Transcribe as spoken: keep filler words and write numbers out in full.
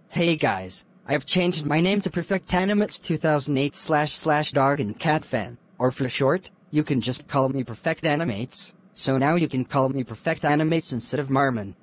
Hey guys, I've changed my name to Perfect Animates two thousand eight slash slash dog and cat fan, or for short, you can just call me Perfect Animates. So now you can call me Perfect Animates instead of Marmon.